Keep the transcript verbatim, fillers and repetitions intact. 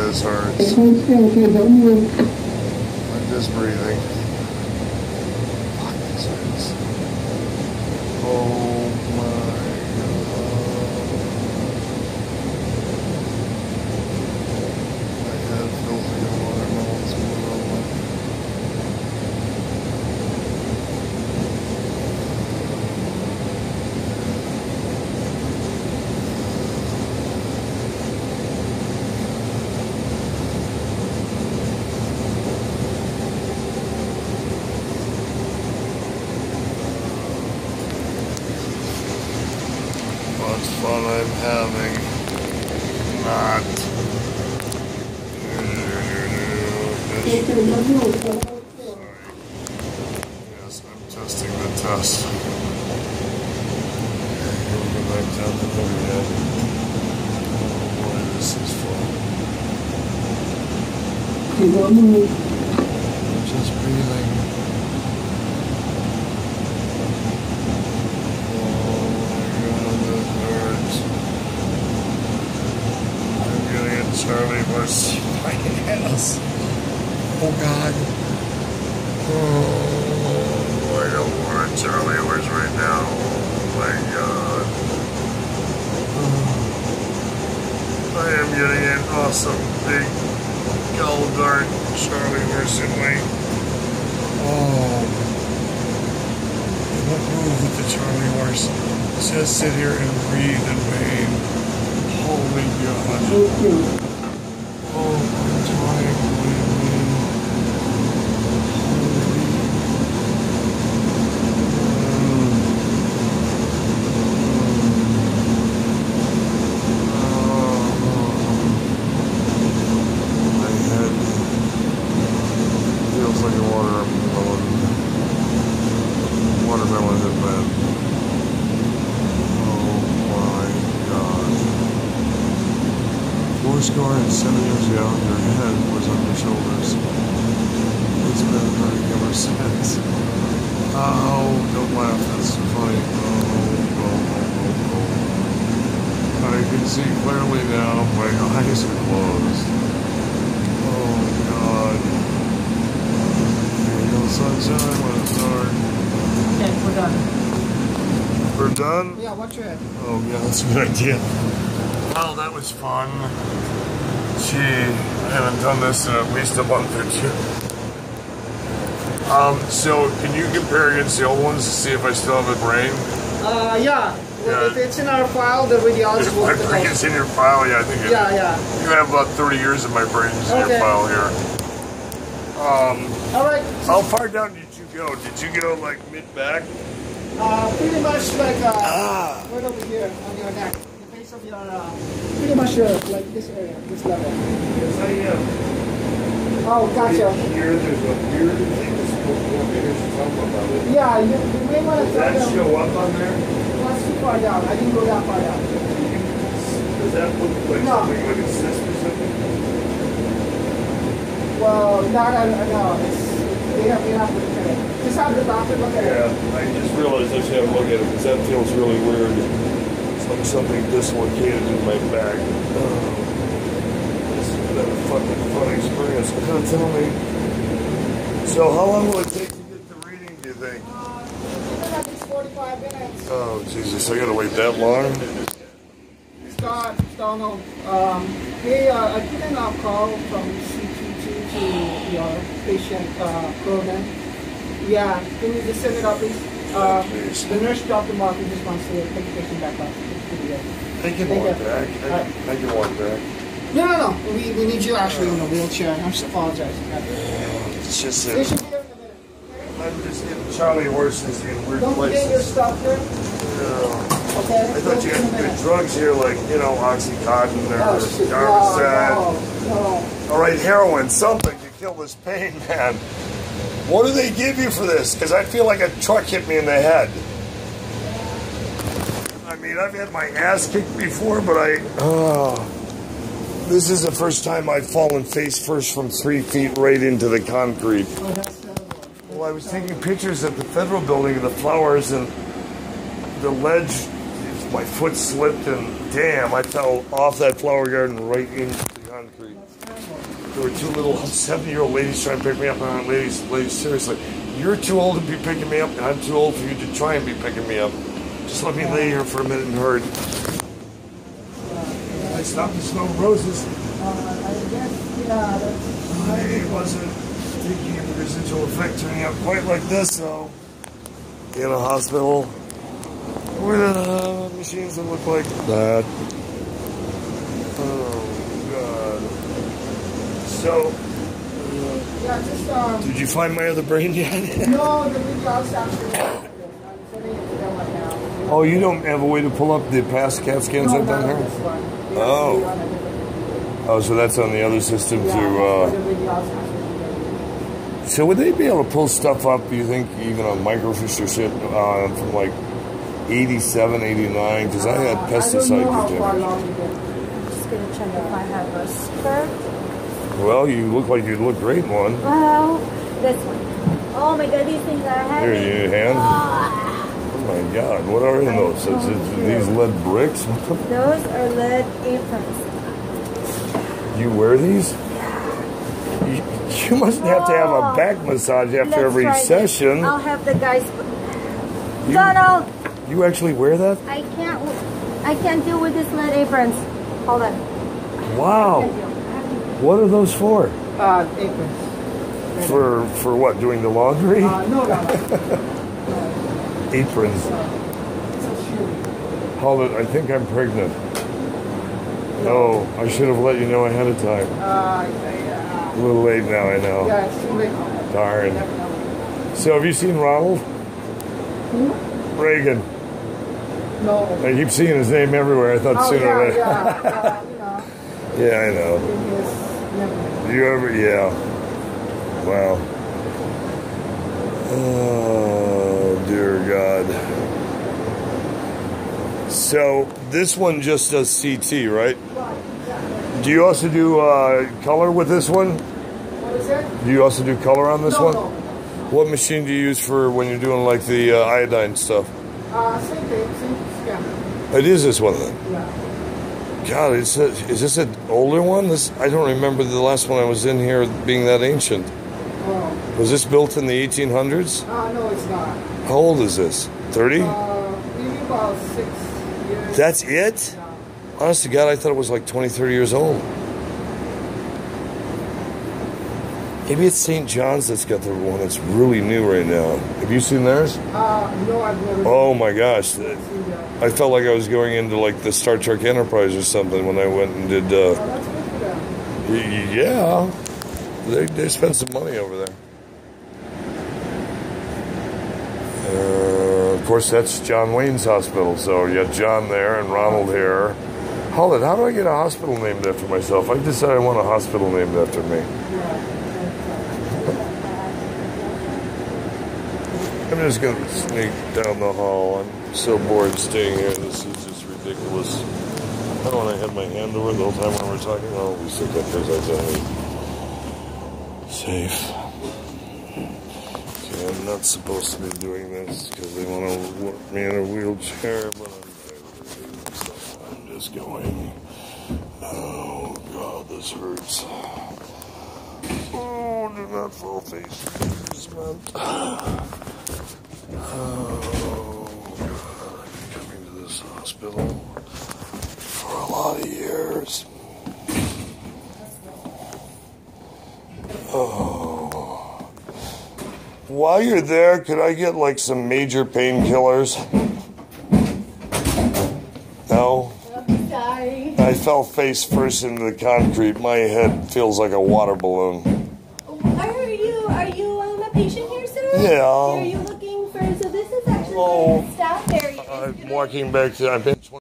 this hurts. I'm just breathing. Fuck, this hurts. Oh my god. My head feels like a watermelon's moving over. What fun I'm having. Not. Sorry. Yes, I'm testing the test. Here we go back down to the head. Oh boy, this is fun. I'm just breathing. Charlie horse fighting us. Oh God. Oh, I don't want a Charlie horse right now. Oh my God. Oh. I am getting an awesome big gold dart Charlie horse in my. Oh. Don't move with the Charlie horse. Just sit here and breathe and wait. Holy God. Oh, I'm trying. My head feels like a watermelon. Watermelon in bed. Oh my God. Fourscore and seven years ago, your head was on your shoulders. It's been hurting ever since. Oh, don't laugh, that's funny. Oh, oh, oh, oh. I can see clearly now, my eyes are closed. Oh, God. Here you go, sunshine, when it's dark. Okay, we're done. We're done? Yeah, watch your head. Oh, yeah, that's a good idea. Well, that was fun. Gee, I haven't done this in at least a month or two. Um, so can you compare against the old ones to see if I still have a brain? Uh, yeah. Well, Yeah. if it's in our file, the radiologist If will my look brain at is in your file, yeah, I think it Yeah, yeah. You have about thirty years of my brains in Okay. your file here. Um, All right. how far down did you go? Did you go like mid-back? Uh, pretty much like uh, Ah. right over here on your neck, the base of your, uh, pretty much uh, like this area, this level. Yes, I am. Oh, gotcha. Here, there's a weird thing that's supposed to go up here. She's talking about it. Yeah, you, you may want to Does tell that them. show up on there? That's too far down. I didn't go that far down. Does that look like No. something like a cyst or something? Well, not, I don't know. It's, they have, you have to look at it. Just have the doctor look at it. Yeah, I just realized I should have a look at it because that feels really weird. It's like something dislocated in my back. Oh. This has been a fucking fun experience. Now tell me. So how long will it take to get the reading, do you think? Uh, at least forty-five minutes. Oh, Jesus, I gotta wait that long? Scott, Donald, um, hey, uh, I put in a call from C T two to your patient, uh, program. Yeah, can you just send it up, please? Uh, Please. the nurse, Doctor Martin, just wants to take the patient back up. I can Thank walk you. back. I, Alright. I can walk back. No, no, no. We, we need you actually in a wheelchair. I'm just apologizing. It's just They that should be here in a minute. I'm just getting Charlie horses in weird Don't forget your places. stuff there. Yeah. Okay? I thought you had good drugs here, like, you know, Oxycontin or Oh, shit. Darvocet. No, no, All right, heroin, something to kill this pain, man. What do they give you for this? Because I feel like a truck hit me in the head. I mean, I've had my ass kicked before, but I... Oh, this is the first time I've fallen face first from three feet right into the concrete. no. Oh, that's terrible. Well, I was taking pictures at the federal building of the flowers, and the ledge, my foot slipped, and damn, I fell off that flower garden right into the concrete. That's terrible. there were two little seventy-year-old ladies trying to pick me up. And I'm, ladies, ladies, seriously, you're too old to be picking me up, and I'm too old for you to try and be picking me up. Just let me lay here for a minute and herd. I stopped to smell roses. Uh, I guess, yeah, that's... I wasn't thinking of the residual effect turning out quite like this, so... In a hospital with uh, machines that look like that. Oh, God. So... Yeah, just, um... Did you find my other brain yet? No, the video I was actually... I'm sending it to them right now. Oh, you don't have a way to pull up the past CAT scans No, I've done not here? this one. Yeah, Oh. on a different- Oh, so that's on the other system Yeah, to, that's uh... the video I was actually doing. So would they be able to pull stuff up, do you think, even on microfiche or shit, uh, from like eighty-seven, eighty-nine? Because I had pesticide I don't know how far contamination. along we get. I'm just gonna check if I have a skirt. Well, you look like you'd look great in one. Well, this one. Oh my god, these things are heavy. Here, your hand. Ah, Oh my God, what are in those? Is it these lead bricks? those are lead aprons. You wear these? You, you must have to have a back massage after Let's every try this. session. I'll have the guys. You- Donald, You actually wear that? I can't. I can't deal with these lead aprons. Hold on. Wow. Can't deal. What are those for? Uh, aprons. For for what? Doing the laundry? Uh, no, no. Aprons. It's a shoe. Hold it. I think I'm pregnant. Oh, I should have let you know ahead of time. Uh, yeah. A little late now, I know. Yeah, it's too late. Darn. Definitely. So have you seen Ronald Who? Reagan? No. I keep seeing his name everywhere. I thought Oh, sooner or yeah, later. yeah. Uh, you know, Yeah, I know. in his never. You ever? Yeah. Wow. Oh, dear God. So this one just does C T, right? Do you also do uh, color with this one? What is it? Do you also do color on this No, one? no. What machine do you use for when you're doing like the uh, iodine stuff? Uh, same thing, same scanner. It is this one then. Yeah. God, is, this, is this an older one? This I don't remember the last one I was in here being that ancient. Oh. Was this built in the eighteen hundreds? Uh, no, it's not. How old is this? thirty? Uh, maybe about six years. That's it? Yeah. Honest to God, I thought it was like twenty, thirty years old. Maybe it's Saint John's that's got the one that's really new right now. Have you seen theirs? Uh, no, I've never. Oh my gosh. seen that. I felt like I was going into like the Star Trek Enterprise or something when I went and did, Oh, uh, that's good for them. y- yeah. They, they spent some money over there. Uh, of course, that's John Wayne's hospital. So you got John there and Ronald here. Hold it, how do I get a hospital named after myself? I decided I want a hospital named after me. I'm just going to sneak down the hall. I'm so bored staying here. This is just ridiculous. I don't want to have my hand over the whole time when we're talking. Well, we still got his identity. Safe. Okay, I'm not supposed to be doing this because they want to work me in a wheelchair, but I'm, so I'm just going. Oh, God, this hurts. Oh, do not fall face first, man. Oh, God, I've been coming to this hospital for a lot of years. Oh. While you're there, could I get like some major painkillers? No? I'm sorry. I fell face first into the concrete. My head feels like a water balloon. Are you are you um, a patient here, sir? Yeah. Are you looking for? So this is actually Oh. the staff area. I'm walking back to. I've been